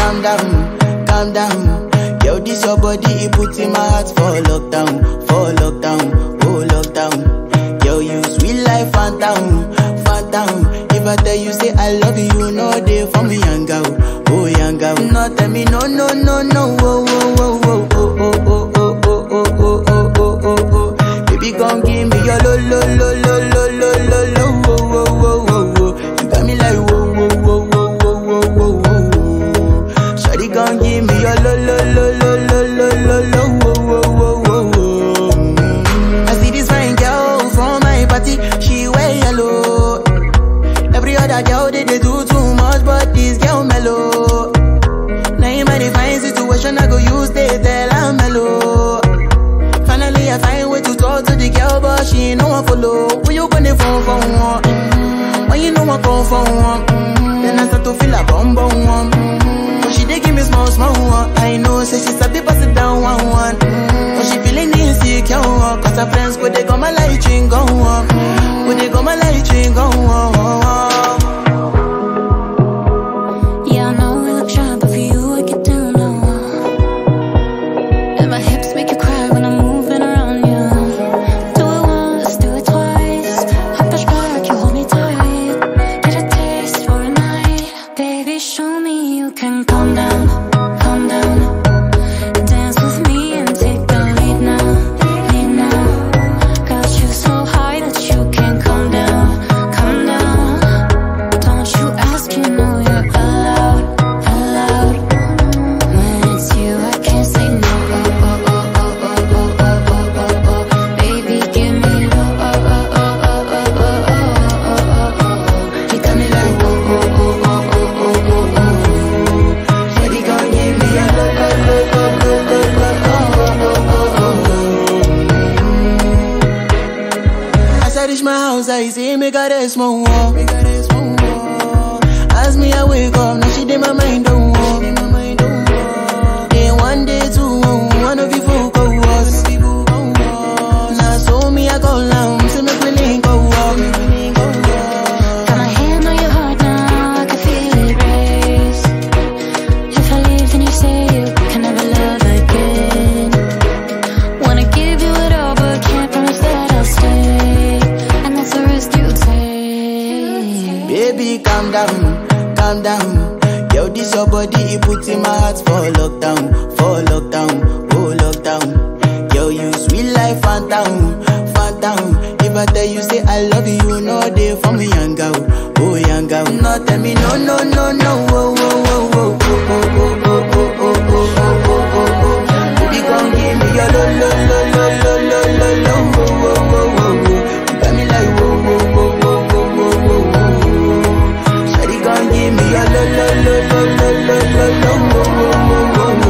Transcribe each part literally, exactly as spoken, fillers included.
calm down, calm down. Yo, this your body, it puts in my heart for lockdown, for lockdown, oh lockdown. Yo, you sweet life, phantom, phantom. If I tell you say I love you, no day for me, yanga, oh yanga. No tell me no, no, no, no, oh, oh, oh, oh, oh, oh, oh, oh, oh, oh, oh, oh, oh, oh. Baby, gon' give me your lo, lo, lo, lo, lo, lo, lo, lo, oh, oh, oh, oh, oh. You got me like whoa, whoa, whoa, whoa, whoa, whoa, whoa, whoa. Shawty gon' give me your lo, lo, lo, lo, lo, lo, lo, lo, oh, oh, oh, oh, oh. I see this fine girl from my party, she wear yellow. Every other girl they, they do too much, but this girl mellow. Naim I define situation, I go use they tell I'm mellow. Finally I find way to talk to the girl, but she ain't no one follow. When you gonna phone for one? Mm-hmm. When you know I come for one? Mm-hmm. Then I start to feel a bum bum one. Mm-hmm. But she dey give me small small one. I know say she sabi pass it down one one. Mm-hmm. But she feeling insecure, cause her friends go they go my light ring go on. Go they go my light ring go on. Yeah, I know we look shy, but for you I get down low. And my hips make you cry when I'm moving around you. Do it once, do it twice. I push back, you hold me tight. Get a taste for a night. Baby, show me you can calm down, calm down. Dance with me and take the lead now, lead now. Got you so high that you can't calm down, calm down. Don't you ask, you know you're allowed, allowed. When it's you, I can't say no. Oh, oh, oh, oh, oh, oh, oh, oh, oh, oh. Baby, give me low. Oh, oh, oh, oh, oh, oh, oh, oh, oh, oh. You got me like oh, oh, oh, oh, oh, oh, oh, oh. Shawty gon' give me a low, low, low, low, low, low, low, oh, oh, oh, oh. As I reach my house, I see me got a small wall. As me I wake up, now she did my mind don't walk. Day one, day two, one of you folk go was. Now so me I go down, see me feeling go walk. Got my hand on your heart now, I can feel it race. If I leave, then you say you can never love again. Wanna give you it all, but can't promise that I'll stay. And that's the risk you take. Baby, calm down, calm down. Yo, this your body, it puts in my heart for lockdown, for lockdown, oh lockdown. Yo, you sweet life, phantom, phantom. If I tell you say I love you, no day for me, yanga, oh yanga. No tell me no, no, no, no, oh, oh, oh, oh, oh, oh, oh, oh, oh, oh, oh, oh, oh, oh. Baby, gon' give me your lo, lo, lo, lo, lo, lo, lo, lo, oh, oh, oh, oh, oh. You got me like whoa, whoa, whoa, whoa, whoa, whoa, whoa, whoa. Shawty gon' give me your lo, lo, lo, lo, lo, lo, lo, lo, oh, oh, oh, oh, oh.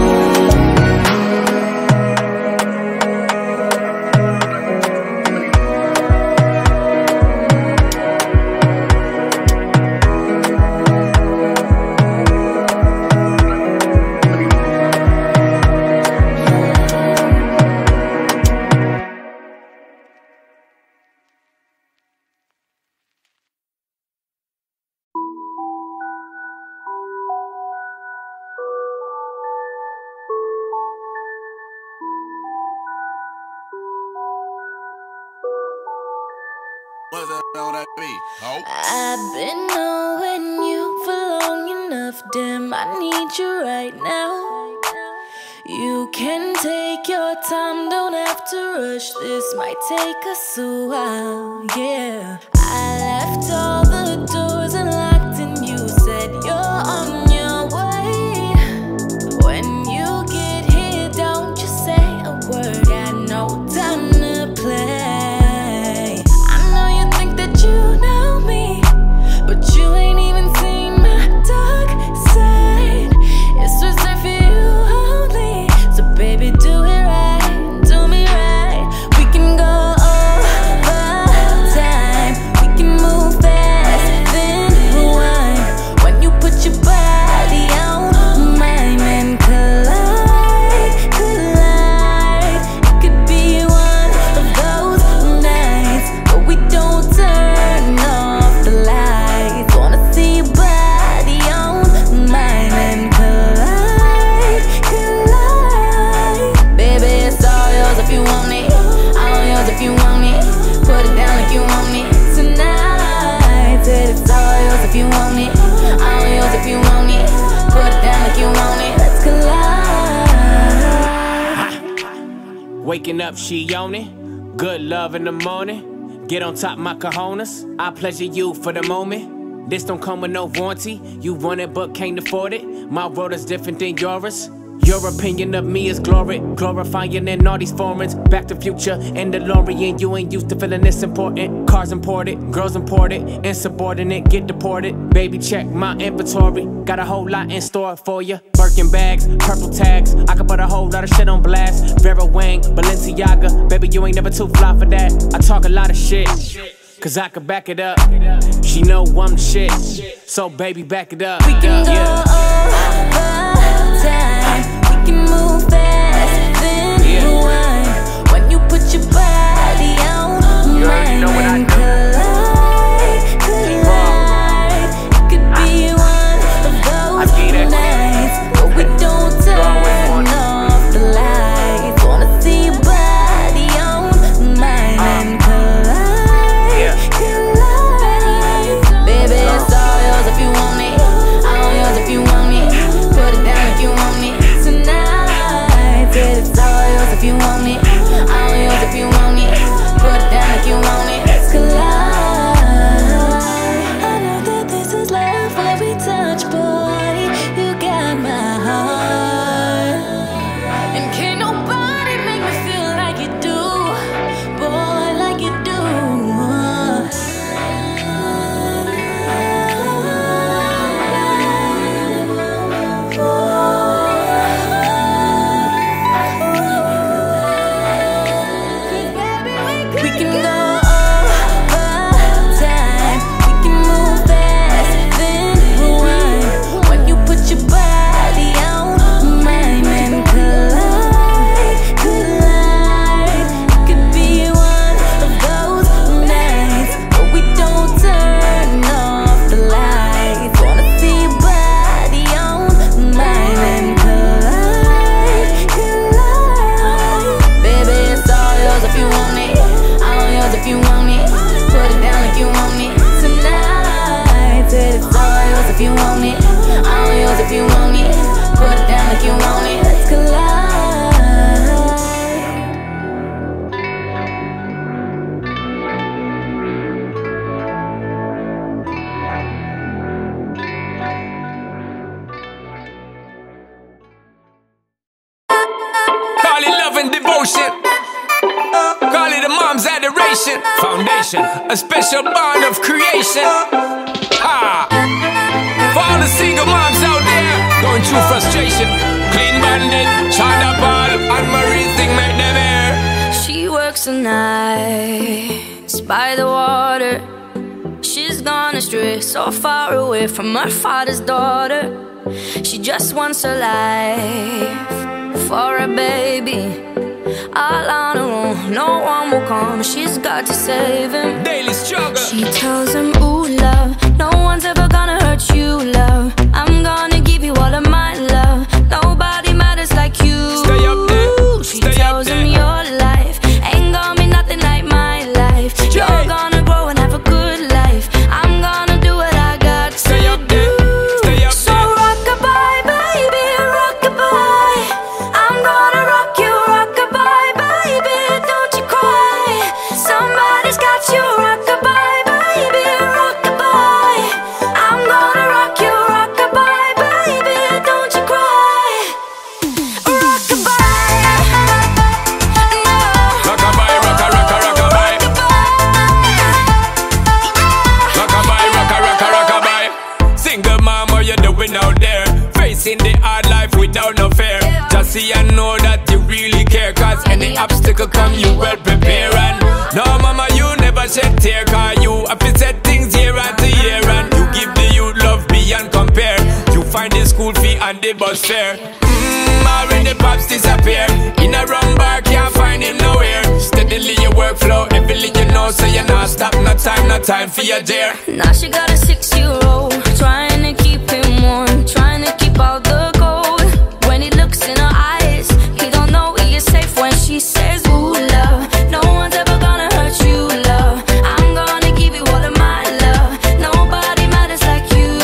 I've been knowing you for long enough, damn, I need you right now. You can take your time, don't have to rush, this might take us a while, yeah. I left all the doors unlocked and you said you're on your way. When you get here, don't you say a word, got no time to play. You know me, but you ain't even seen my dark side. It's reserved for you only, so baby do it right, do me right. We can go over time, we can move fast. want it. I'm yours if you want it. Put it down like you want it. Let's collide. Waking up, she on it. Good love in the morning. Get on top my cojones. I pleasure you for the moment. This don't come with no warranty. You want it but can't afford it. My world is different than yours. Your opinion of me is glory, glorifying in all these foreigns. Back to Future and DeLorean. You ain't used to feeling this important. Cars imported, girls imported, insubordinate, get deported. Baby, check my inventory. Got a whole lot in store for you. Birkin bags, purple tags. I could put a whole lot of shit on blast. Vera Wang, Balenciaga. Baby, you ain't never too fly for that. I talk a lot of shit, cause I could back it up. She know I'm the shit, so baby, back it up. We can go yeah. over time. We can move fast, then yeah. rewind. When you put your body on mine and collide, collide. It could be one of those nights, but we don't turn off the lights. Wanna see your body on mine and collide, collide. Baby, it's all yours if you want it. All yours if you want it. Put it down if you want it tonight. It's all yours if you want it. All yours if you want it. Put it down if you want it. Let's collide. I know that this is love where we touch, boy. You got my heart, and can't nobody make me feel like you do, boy, like you do. We can go over time. We can move fast, then rewind. When you put your body on mine and collide, collide. It could be one of those nights, but we don't turn off the lights. Wanna see your body on mine and collide, collide. Baby, it's all yours if you want it. All yours if you want it. Put it down like you want it tonight. It's all yours if you want it. All yours if you want it. Put it down like you want it. Let's collide. Call it love and devotion. Call it a mom's adoration. Foundation, a special bond of creation. Ah, for all the single moms out there going through frustration. Clean Bandit, Shawty, and Marie thing make them air. She works the nights by the water. She's gone astray, so far away from her father's daughter. She just wants her life for a baby. All on her own, no one will come. She's got to save him. Daily struggle. She tells him, ooh, love, no one's ever gonna hurt you, love. I'm gonna give you all of my love. Nobody matters like you. Stay up there. She Stay tells up him there. your life ain't gonna be nothing like my life. You're Yeah. gonna grow and have a good life. I'm gonna do what I got Stay to up do. there. Stay up So there. rock-a-bye, baby, rock-a-bye. I'm gonna rock you, rock-a-bye, baby, don't you cry. Somebody's got you, rock-a-bye, baby, rock-a-bye. I'm gonna rock you, rock-a-bye, baby, don't you cry. Rock-a-bye, no. Rock-a-bye, rocka, rocka, rock-a-bye. Rock-a-bye, rocka, rocka, rock-a-bye. Single mom, what you doing out there? Facing the hard life without no fear. Just see and know that you really care. Cause any obstacle come, you well prepare. And no mama, you never shed tear. Cause you have to set things year after year. And you give the youth love beyond compare. You find the school fee and the bus fare. Mmm, already pops disappear. In a run bar, can't find him nowhere. Steadily your workflow, everything you know. So you're not stop, no time, no time for your dear. Now she got a six-year-old, trying to keep him warm, trying to keep out the cold. When he looks in her eyes, he don't know he is safe when she says, ooh, love, no one's ever gonna hurt you, love. I'm gonna give you all of my love. Nobody matters like you.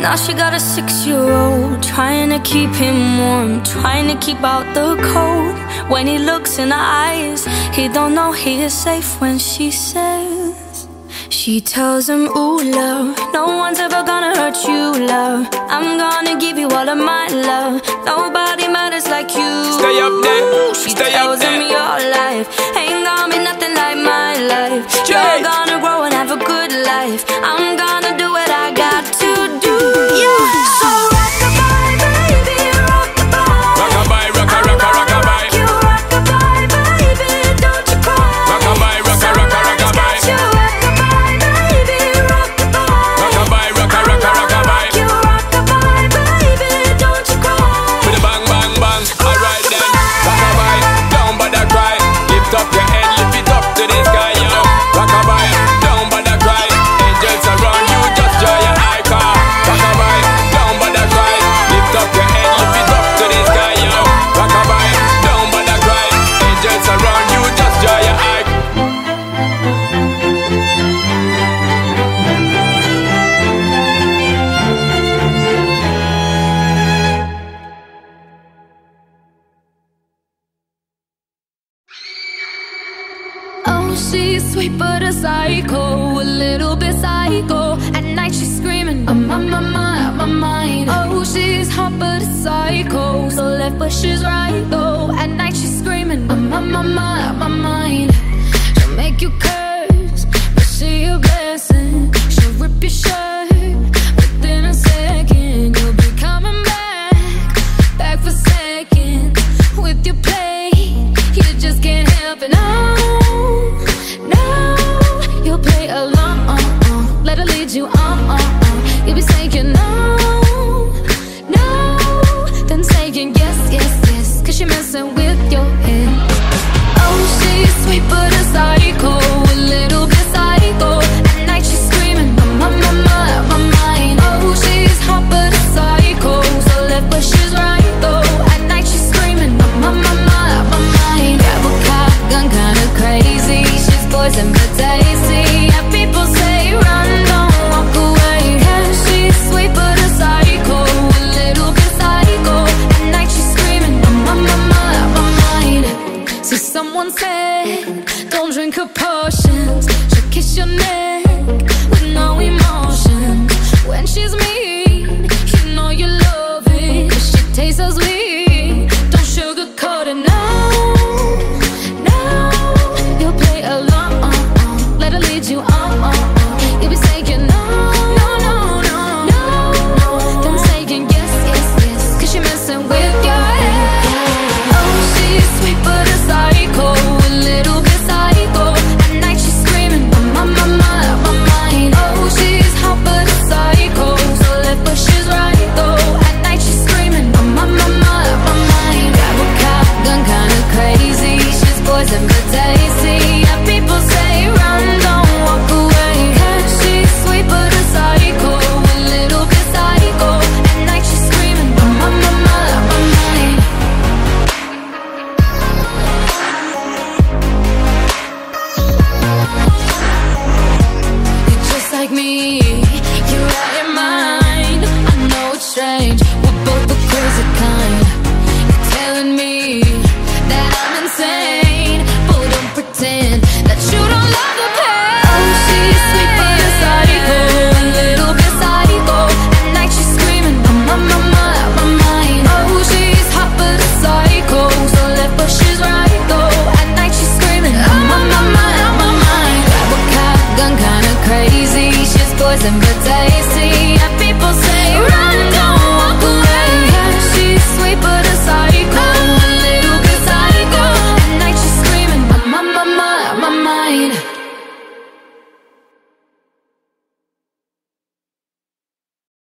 Now she got a six-year-old, trying to keep him warm, trying to keep out the cold. When he looks in her eyes, he don't know he is safe when she says, she tells him, ooh, love, no one's ever gonna hurt you, love. I'm gonna give you all of my love. Nobody matters like you. Stay up there, she stay tells up there. him your life ain't gonna be nothing like my life. You're gonna grow and have a good life. I'm gonna do what I got to do. Yeah. So rock-a-bye, baby, rock-a-bye. Rock-a-bye, rocka, rocka, rock-a-bye. You rock-a-bye, baby, don't you cry. Rock-a-bye, rocka, rocka, rock-a-bye. You rock-a-bye, baby, rock-a-bye. Rock-a-bye, rocka, rocka, rock-a-bye. You rock-a-bye, baby, don't you cry. With a bang, bang, bang. Alright then. Rock-a-bye, don't bother cry. Lift up your head, lift it up to the sky, yo. Rock-a-bye, don't bother cry. Angels around you, just draw your eye car. Rock-a-bye, don't bother cry. Lift up your head, lift it up to the sky, yo. Rock-a-bye, don't bother cry. Angels around you, just draw your eye. Oh, she's sweet but a psycho, a little bit psycho. At night she's screaming, I'm on my mind, my mind. Oh, she's hot but a psycho, so left but she's right though. At night she's screaming, I'm on my mind, my mind. She'll make you curse, but she a blessing. She'll rip your shirt within a second. You'll be coming back, back for second with your play. You just can't help it, no. No, you'll play along, uh, uh, let her lead you on, uh, uh. You'll be saying no, no, then saying yes, yes, yes, cause you're messing with your head. Oh, she's sweet but a psycho, a little bit psycho. At night she's screaming, my, my, my, my, my mind. Oh, she's hot but a psycho, so left but she's right though. At night she's screaming, my, my, my, my, my mind. Grab a cop gun, kinda crazy. She's poison but tasty. Yeah, people say run, don't walk away. Yeah, she's sweet but a psycho, a little bit psycho. At night she's screaming, my, my, my, my mind. See, someone said, don't drink her potions. She'll kiss your neck with no emotion. When she's mean, you know you love it, 'cause she tastes so sweet. Don't sugarcoat it, no, no. You'll play along, uh, uh, let her lead you on, uh, uh. You'll be saying no, no, no, no, no, no. Then saying yes, yes, yes, 'cause you're messing with your head. Oh, she's sweet but a psycho, a little bit psycho. At night she's screaming, my, my, my, my mind. Oh, she's hot but a psycho, so left but she's right though. At night she's screaming, my, my, my, my, my mind. Grab a cop gun, kinda crazy. She's poison but tasty. Yeah, people say run, don't walk away. Yeah, she's sweet but a psycho, a little bit psycho. At night she's screaming, my, my, my, my, my mind. You're just like me, you're out your mind. I know it's strange, we're both the crazy kind. You're telling me that I'm insane, but don't pretend that you don't love the pain. Oh, she's sweet but a psycho, a little bit psycho. At night she's screaming, my, my, my, my mind. Oh, she's hot but a psycho, so left but she's right though. At night she's screaming, my, my, my, my mind. Grab a cop gun, kinda crazy. She's poison but